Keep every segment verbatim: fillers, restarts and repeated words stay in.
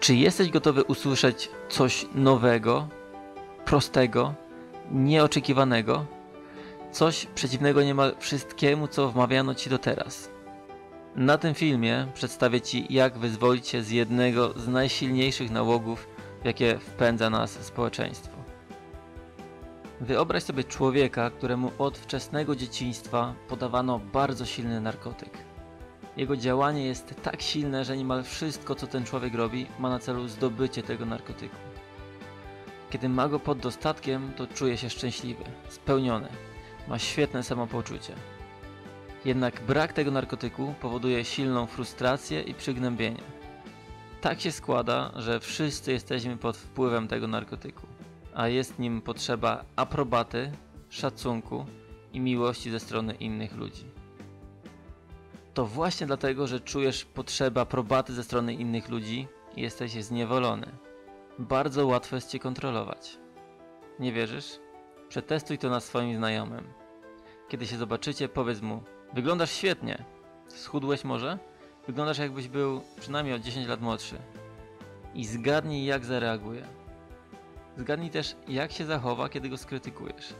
Czy jesteś gotowy usłyszeć coś nowego, prostego, nieoczekiwanego? Coś przeciwnego niemal wszystkiemu, co wmawiano Ci do teraz. Na tym filmie przedstawię Ci, jak wyzwolić się z jednego z najsilniejszych nałogów, w jakie wpędza nas społeczeństwo. Wyobraź sobie człowieka, któremu od wczesnego dzieciństwa podawano bardzo silny narkotyk. Jego działanie jest tak silne, że niemal wszystko, co ten człowiek robi, ma na celu zdobycie tego narkotyku. Kiedy ma go pod dostatkiem, to czuje się szczęśliwy, spełniony, ma świetne samopoczucie. Jednak brak tego narkotyku powoduje silną frustrację i przygnębienie. Tak się składa, że wszyscy jesteśmy pod wpływem tego narkotyku, a jest nim potrzeba aprobaty, szacunku i miłości ze strony innych ludzi. To właśnie dlatego, że czujesz potrzebę aprobaty ze strony innych ludzi, jesteś zniewolony. Bardzo łatwo jest Cię kontrolować. Nie wierzysz? Przetestuj to na swoim znajomym. Kiedy się zobaczycie, powiedz mu: wyglądasz świetnie. Schudłeś może? Wyglądasz, jakbyś był przynajmniej o dziesięć lat młodszy. I zgadnij, jak zareaguje. Zgadnij też, jak się zachowa, kiedy go skrytykujesz.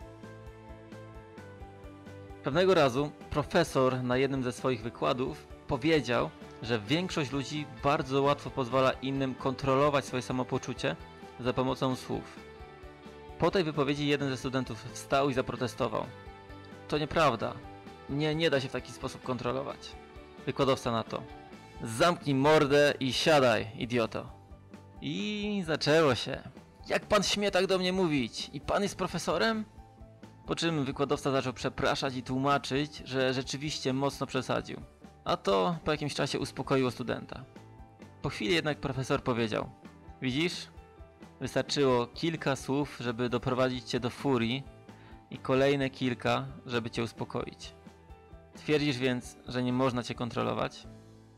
Pewnego razu profesor na jednym ze swoich wykładów powiedział, że większość ludzi bardzo łatwo pozwala innym kontrolować swoje samopoczucie za pomocą słów. Po tej wypowiedzi jeden ze studentów wstał i zaprotestował: to nieprawda. Mnie nie da się w taki sposób kontrolować. Wykładowca na to: zamknij mordę i siadaj, idioto. I zaczęło się. Jak pan śmie tak do mnie mówić? I pan jest profesorem? Po czym wykładowca zaczął przepraszać i tłumaczyć, że rzeczywiście mocno przesadził. A to po jakimś czasie uspokoiło studenta. Po chwili jednak profesor powiedział: widzisz? Wystarczyło kilka słów, żeby doprowadzić cię do furii i kolejne kilka, żeby cię uspokoić. Twierdzisz więc, że nie można cię kontrolować?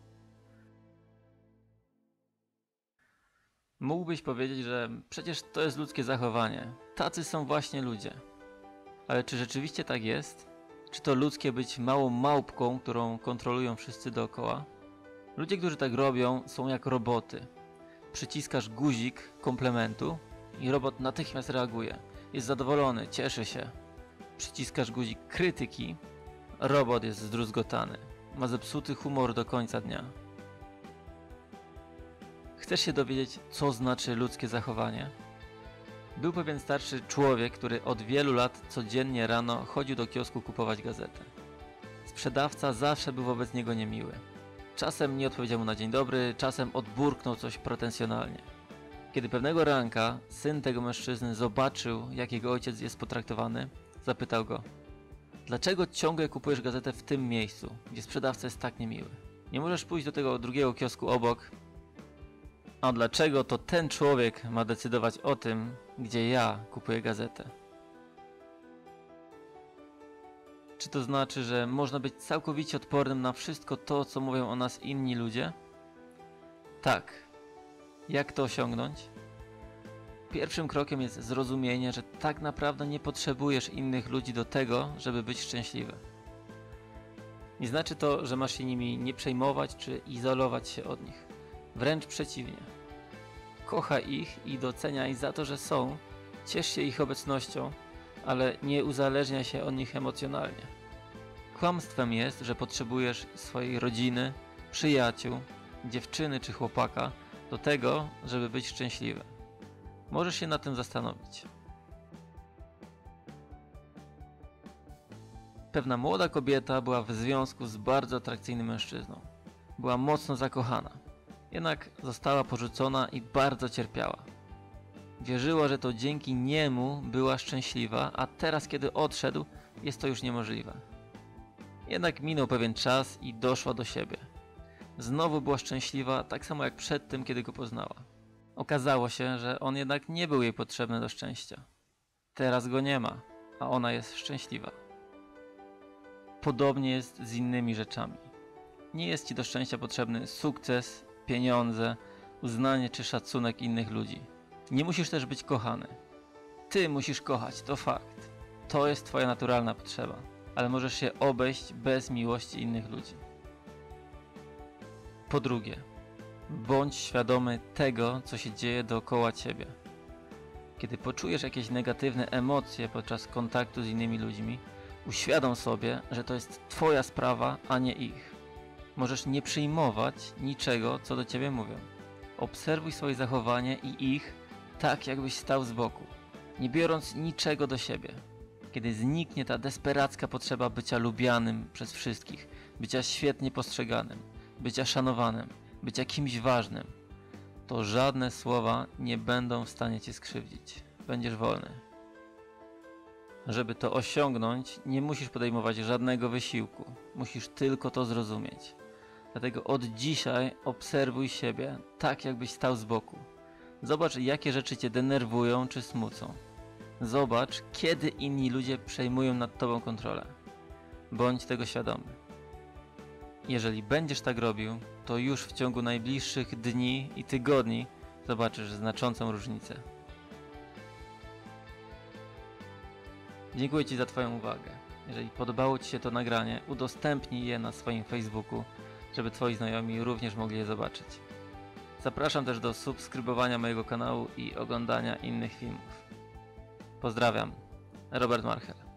Mógłbyś powiedzieć, że przecież to jest ludzkie zachowanie. Tacy są właśnie ludzie. Ale czy rzeczywiście tak jest? Czy to ludzkie być małą małpką, którą kontrolują wszyscy dookoła? Ludzie, którzy tak robią, są jak roboty. Przyciskasz guzik komplementu i robot natychmiast reaguje. Jest zadowolony, cieszy się. Przyciskasz guzik krytyki, robot jest zdruzgotany. Ma zepsuty humor do końca dnia. Chcesz się dowiedzieć, co znaczy ludzkie zachowanie? Był pewien starszy człowiek, który od wielu lat codziennie rano chodził do kiosku kupować gazetę. Sprzedawca zawsze był wobec niego niemiły. Czasem nie odpowiedział mu na dzień dobry, czasem odburknął coś pretensjonalnie. Kiedy pewnego ranka syn tego mężczyzny zobaczył, jak jego ojciec jest potraktowany, zapytał go: dlaczego ciągle kupujesz gazetę w tym miejscu, gdzie sprzedawca jest tak niemiły? Nie możesz pójść do tego drugiego kiosku obok? A dlaczego to ten człowiek ma decydować o tym, gdzie ja kupuję gazetę? Czy to znaczy, że można być całkowicie odpornym na wszystko to, co mówią o nas inni ludzie? Tak. Jak to osiągnąć? Pierwszym krokiem jest zrozumienie, że tak naprawdę nie potrzebujesz innych ludzi do tego, żeby być szczęśliwy. Nie znaczy to, że masz się nimi nie przejmować czy izolować się od nich. Wręcz przeciwnie. Kochaj ich i doceniaj za to, że są, ciesz się ich obecnością, ale nie uzależniaj się od nich emocjonalnie. Kłamstwem jest, że potrzebujesz swojej rodziny, przyjaciół, dziewczyny czy chłopaka do tego, żeby być szczęśliwy. Możesz się nad tym zastanowić. Pewna młoda kobieta była w związku z bardzo atrakcyjnym mężczyzną. Była mocno zakochana. Jednak została porzucona i bardzo cierpiała. Wierzyła, że to dzięki niemu była szczęśliwa, a teraz, kiedy odszedł, jest to już niemożliwe. Jednak minął pewien czas i doszła do siebie. Znowu była szczęśliwa, tak samo jak przed tym, kiedy go poznała. Okazało się, że on jednak nie był jej potrzebny do szczęścia. Teraz go nie ma, a ona jest szczęśliwa. Podobnie jest z innymi rzeczami. Nie jest ci do szczęścia potrzebny sukces, pieniądze, uznanie czy szacunek innych ludzi. Nie musisz też być kochany. Ty musisz kochać, to fakt. To jest twoja naturalna potrzeba, ale możesz się obejść bez miłości innych ludzi. Po drugie, Bądź świadomy tego, co się dzieje dookoła ciebie. Kiedy poczujesz jakieś negatywne emocje podczas kontaktu z innymi ludźmi, uświadom sobie, że to jest twoja sprawa, a nie ich. Możesz nie przyjmować niczego, co do ciebie mówią. Obserwuj swoje zachowanie i ich tak, jakbyś stał z boku, nie biorąc niczego do siebie. Kiedy zniknie ta desperacka potrzeba bycia lubianym przez wszystkich, bycia świetnie postrzeganym, bycia szanowanym, bycia kimś ważnym, to żadne słowa nie będą w stanie cię skrzywdzić. Będziesz wolny. Żeby to osiągnąć, nie musisz podejmować żadnego wysiłku. Musisz tylko to zrozumieć. Dlatego od dzisiaj obserwuj siebie tak, jakbyś stał z boku. Zobacz, jakie rzeczy cię denerwują czy smucą. Zobacz, kiedy inni ludzie przejmują nad tobą kontrolę. Bądź tego świadomy. Jeżeli będziesz tak robił, to już w ciągu najbliższych dni i tygodni zobaczysz znaczącą różnicę. Dziękuję ci za twoją uwagę. Jeżeli podobało ci się to nagranie, udostępnij je na swoim Facebooku, żeby twoi znajomi również mogli je zobaczyć. Zapraszam też do subskrybowania mojego kanału i oglądania innych filmów. Pozdrawiam, Robert Marchel.